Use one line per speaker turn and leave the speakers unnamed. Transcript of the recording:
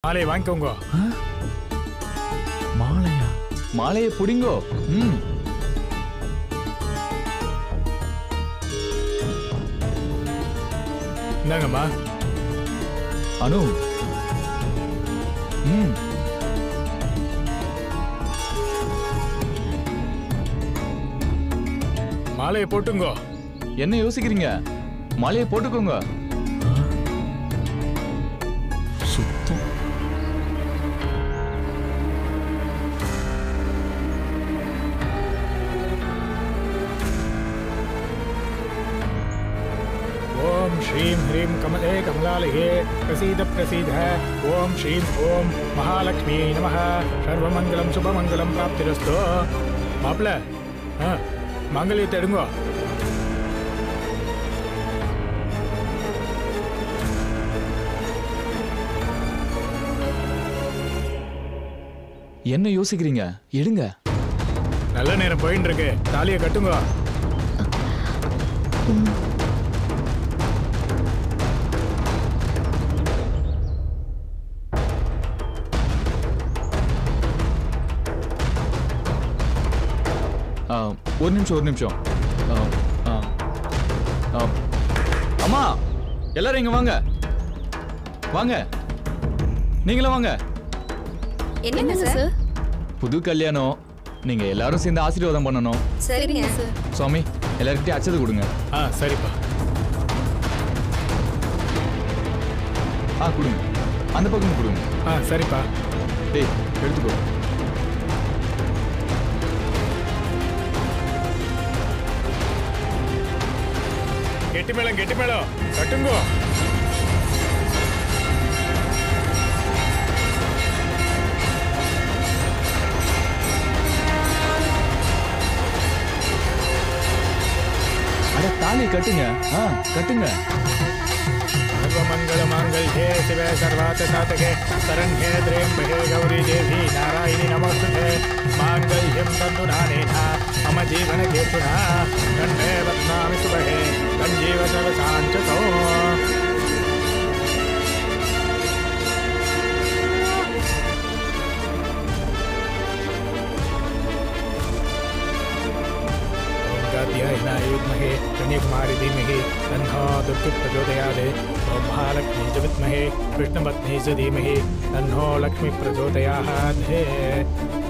மாலையை வாங்கிக்கோங்க.
மாலையா? மாலையை புடிங்கோ.
இந்தாங்கம்மா.
அனு.
மாலையை போட்டுங்க.
என்ன யோசிக்கிறீங்க? மாலையை போட்டுக்கோங்க. சுத்தம்.
ओम श्रीं ह्रीं कमले कमलालये प्रसीद प्रसीद. ओम श्रीं ओम महालक्ष्मी नमः. सर्वमंगलम शुभमंगलम प्राप्तिरस्तु. मापला मांगल्यத்தை எடுங்க.
என்ன யோசிக்கிறீங்க? எடுங்க.
நல்ல நேரம் போயிட்டு இருக்கு. தாலியை கட்டுங்க.
ஒரு நிமிஷம். அம்மா, எல்லாரும் இங்க வாங்க. வாங்க, நீங்களும் வாங்க.
என்னங்க சார்?
புது கல்யாணம், நீங்க எல்லாரும் சேர்ந்து ஆசீர்வாதம் பண்ணணும்.
சரிங்க சார்.
சுவாமி, எல்லார்கிட்டயும் அச்சதை கொடுங்க.
சரிப்பா.
கொடுங்க. அந்த பக்கம் கொடுங்க.
சரிப்பா.
டேய், எடுத்துக்கோ.
கெட்டி மேளம் கட்டுங்கோ.
அட தாலி கட்டுங்க. கட்டுங்க.
सर्वमंगल मांगल्ये शिवे सर्वार्थ साधके शरण्ये त्र्यंबके गौरी देवी नारायणी नमोस्तुते. मांगल्यं तन्तुनानेन मम जीवन हेतुना कण्ठे बध्नामि शुभगे सञ्जीव सर्वसाञ्चतो. विद्महे कन्याकुमारी धीमहि तन्नो दुर्गे प्रचोदयात्. ओम महालक्ष्मी च विद्महे कृष्णपत्नी च धीमहि तन्नो लक्ष्मी प्रचोदयात्.